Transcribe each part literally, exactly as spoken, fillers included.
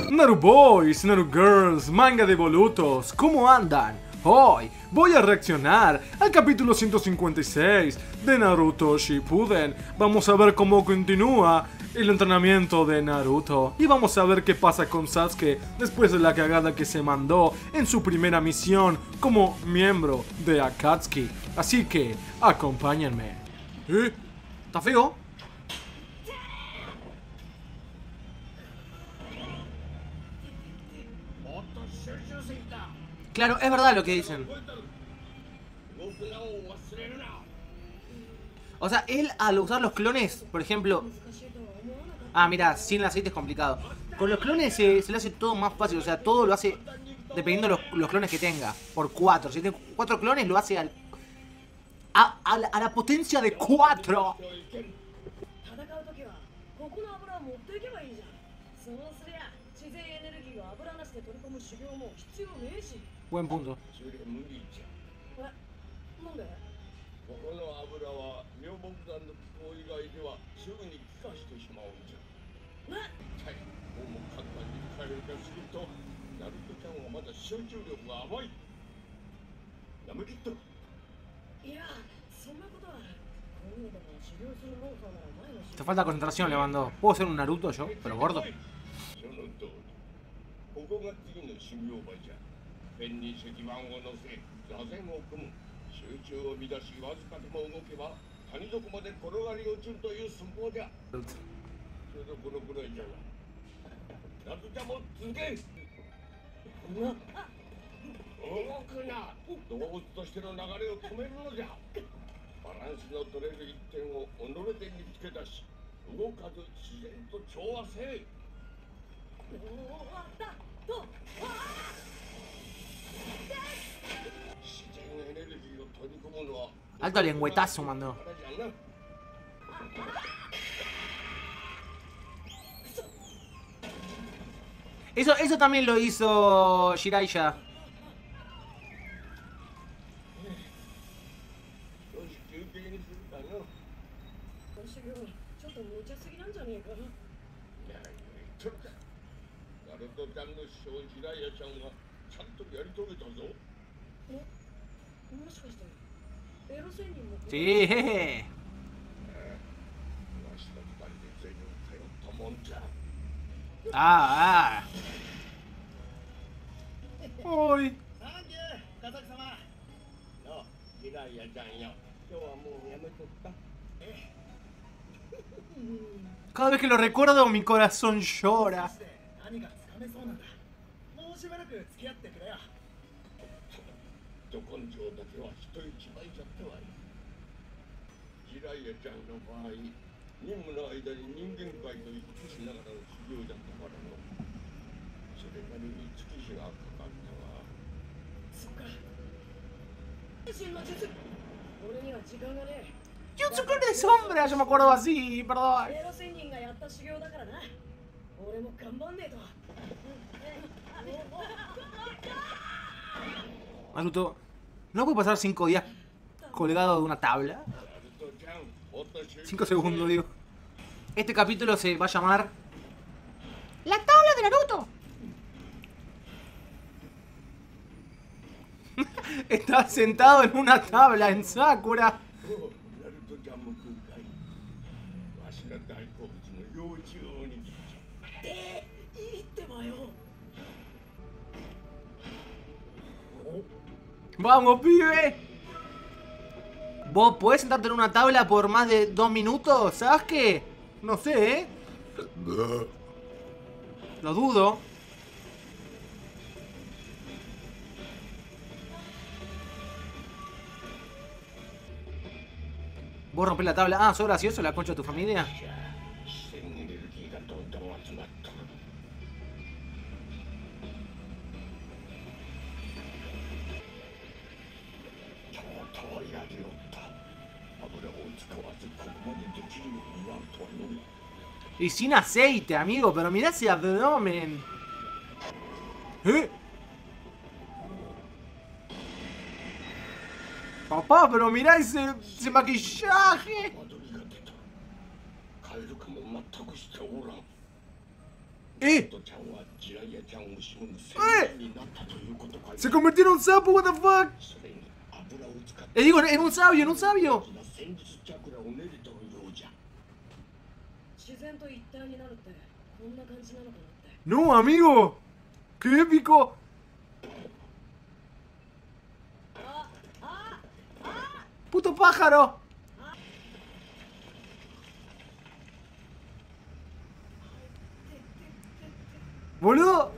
Naruboys, Narugirls, manga de bolutos, ¿cómo andan? Hoy voy a reaccionar al capítulo ciento cincuenta y seis de Naruto Shippuden. Vamos a ver cómo continúa el entrenamiento de Naruto y vamos a ver qué pasa con Sasuke después de la cagada que se mandó en su primera misión como miembro de Akatsuki. Así que acompáñenme. ¿Eh? ¿Está feo? Claro, es verdad lo que dicen. O sea, él al usar los clones, por ejemplo... Ah, mira, sin el aceite es complicado. Con los clones se, se le hace todo más fácil. O sea, todo lo hace dependiendo de los, los clones que tenga. Por cuatro. Si tiene cuatro clones, lo hace al... A, a, la, a la potencia de cuatro. Buen punto. Te falta concentración, le mandó. Puedo ser un Naruto yo, pero gordo. Alto lengüetazo mandó. Eso, eso también lo hizo Jiraiya. Sí, jeje. Ah, ah. Uy. Cada vez que lo recuerdo, mi corazón llora. Jutsu clone de sombra, yo me acuerdo así, perdón. Naruto, ¿no puede pasar cinco días colgado de una tabla? Cinco segundos, digo. Este capítulo se va a llamar La tabla de Naruto. Está sentado en una tabla en Sakura. ¡Vamos, pibe! ¿Vos podés sentarte en una tabla por más de dos minutos? ¿Sabes qué? No sé, ¿eh? Lo dudo. ¿Vos rompés la tabla? Ah, ¿sos gracioso la concha de tu familia? Y sin aceite, amigo, pero mirá ese abdomen. ¿Eh? Papá, pero mirá ese, ese maquillaje. ¡Eh! ¡Eh! ¡Se convirtió en un sapo! ¿What the fuck? Eh, digo, en un sabio, en un sabio. No, amigo. ¡Qué épico! ¡Puto pájaro! ¡Boludo!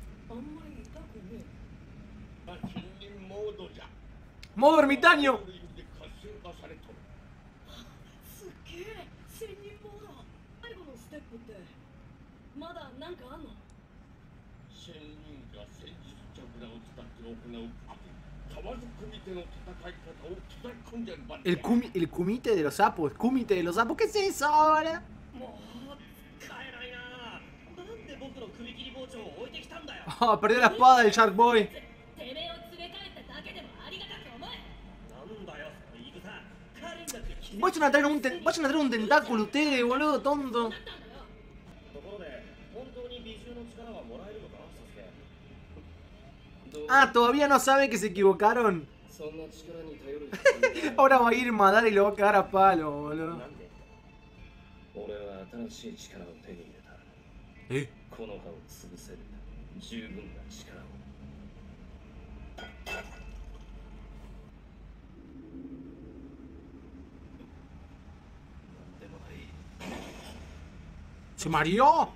¡Modo ermitaño! El, cumi, el kumite de los sapos, kumite de los sapos, ¿qué es eso ahora? Oh, perdió la espada del Shark Boy. Vayan a traer un, ten, vayan a traer un tentáculo ustedes, boludo, tonto. Ah, todavía no sabe que se equivocaron. Ahora va a ir Madara y lo va a cagar a palo, boludo. ¿Eh? ¿Se mareó?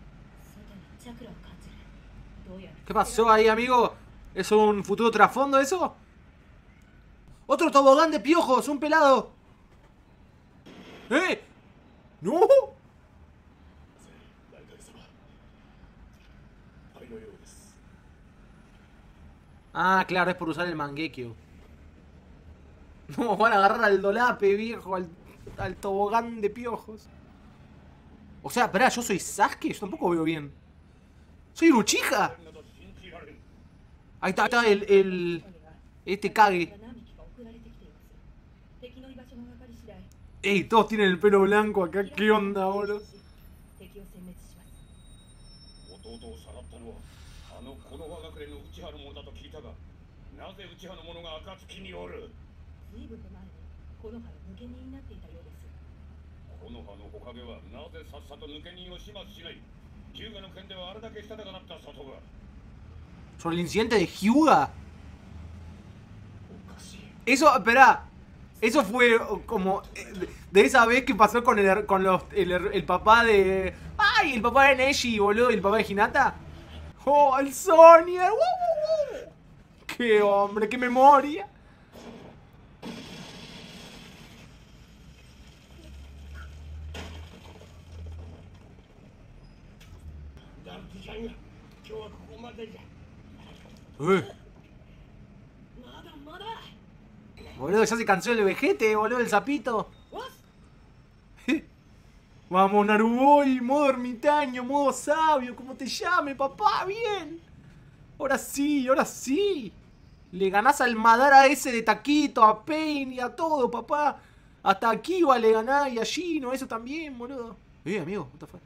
¿Qué pasó ahí, amigo? ¿Es un futuro trasfondo eso? ¡Otro tobogán de piojos! ¡Un pelado! ¡Eh! ¡No! Ah, claro, es por usar el Mangekyo. No, van a agarrar al Dolape, viejo, al, al tobogán de piojos. O sea, esperá, ¿yo soy Sasuke? Yo tampoco veo bien. ¡Soy Uchiha! Ahí está, ahí está el, el... Este Kage. Ey, todos tienen el pelo blanco acá. ¿Qué onda, boludo? ¿Sobre el incidente de Hyuga? Eso, espera. Eso fue como de esa vez que pasó con el con los el, el papá de... ¡Ay! El papá de Neji, boludo. Y el papá de Hinata. ¡Oh, el Sonia! ¡Uh, uh, uh! ¡Qué hombre! ¡Qué memoria! Eh. Boludo, ya se cansó el vejete, boludo, el sapito. Vamos, Naruboy, modo ermitaño, modo sabio, como te llame, papá, bien. Ahora sí, ahora sí. Le ganás al Madara ese de Taquito, a Pain y a todo, papá. Hasta a Kiba le ganás y a Gino, eso también, boludo. Eh, amigo, what the fuck.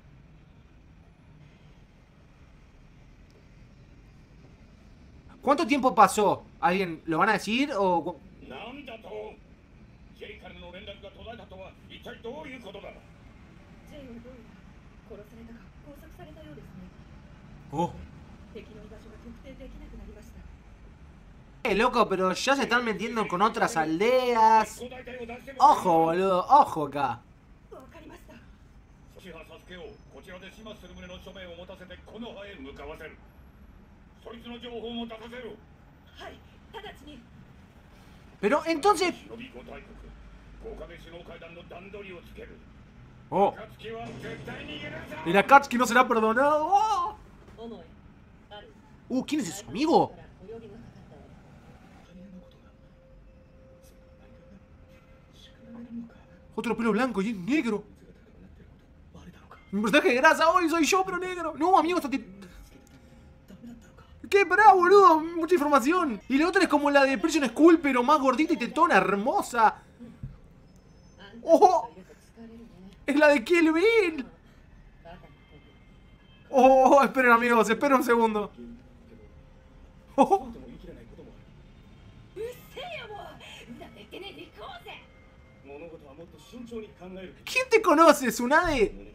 ¿Cuánto tiempo pasó? ¿Alguien lo van a decir o...? Oh. Eh, loco, pero ya se están metiendo con otras aldeas. Ojo, boludo, ojo acá. Pero entonces... Oh. El Akatsuki no será perdonado. Oh. Uh, ¿quién es ese amigo? Otro pelo blanco y es negro. Mi personaje de grasa hoy soy yo, pero negro. No, amigo, esto te... ¿Qué? Pará, boludo, mucha información. Y la otra es como la de Prison School, pero más gordita y tetona, hermosa. ¡Oh! Es la de Kill Bill. Oh, oh, esperen amigos, esperen un segundo. Oh. ¿Quién te conoce, Tsunade?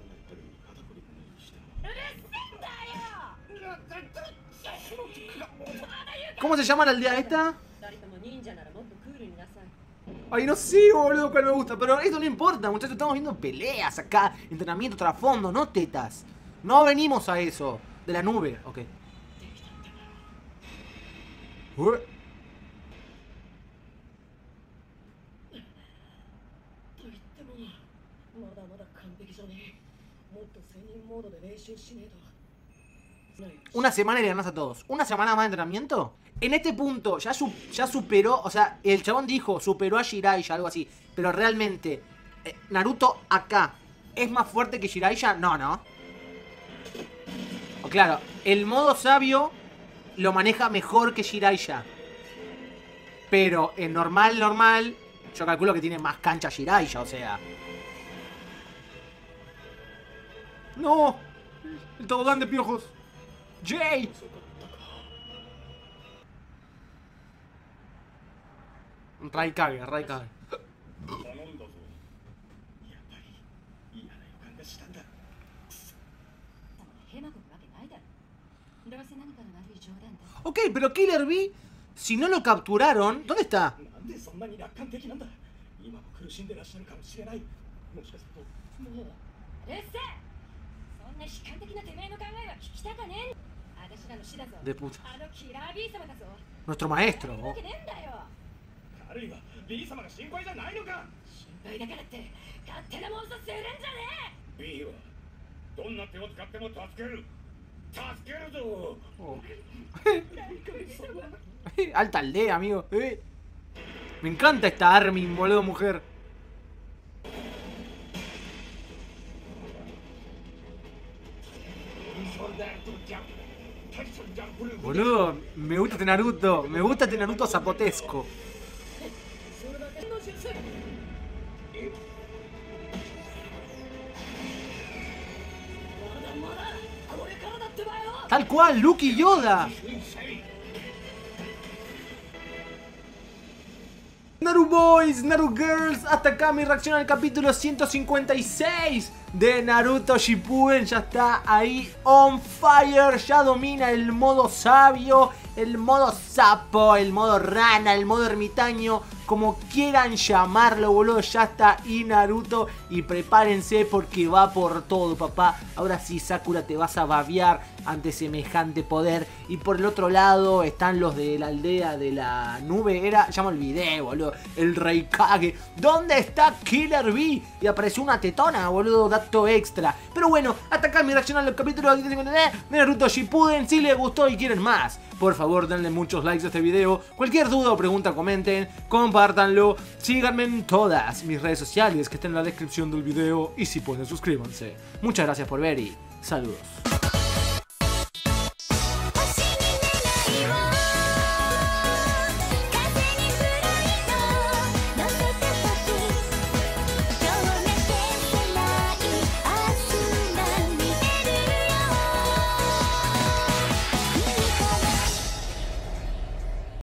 ¿Cómo se llama la aldea esta? Ay, no sé, boludo, cuál me gusta. Pero esto no importa, muchachos. Estamos viendo peleas acá. Entrenamiento, trasfondo, no tetas. No venimos a eso. De la nube, ok. Uh. Una semana y le ganás a todos. ¿Una semana más de entrenamiento? En este punto ya, su ya superó. O sea, el chabón dijo superó a Jiraiya, algo así. Pero realmente eh, Naruto acá ¿es más fuerte que Jiraiya? No, no. O claro, el modo sabio lo maneja mejor que Jiraiya. Pero en normal, normal, yo calculo que tiene más cancha Jiraiya, o sea. ¡No! El tobogán de piojos. ¡Jay! Raikage, Raikage. Ok, pero Killer Bee, si no lo capturaron, ¿dónde está? De puta. Nuestro maestro. Oh. Oh. Alta aldea, amigo. Eh. Me encanta esta Armin, boludo, mujer. Boludo, me gusta este Naruto. Me gusta este Naruto zapotesco. Tal cual, Luke y Yoda. Naru Boys, Naru Girls, hasta acá mi reacción al capítulo ciento cincuenta y seis de Naruto Shippuden. Ya está ahí on fire, ya domina el modo sabio, el modo sapo, el modo rana, el modo ermitaño, como quieran llamarlo, boludo. Ya está ahí Naruto y prepárense porque va por todo, papá. Ahora sí, Sakura, te vas a babear ante semejante poder. Y por el otro lado están los de la aldea de la nube. Era, ya me olvidé, boludo. El Raikage. ¿Dónde está Killer Bee? Y apareció una tetona, boludo. Dato extra. Pero bueno, hasta acá mi reacción al capítulo de Naruto Shippuden. Si les gustó y quieren más, por favor denle muchos likes a este video. Cualquier duda o pregunta comenten, compártanlo. Síganme en todas mis redes sociales que están en la descripción del video. Y si pueden suscríbanse. Muchas gracias por ver y saludos.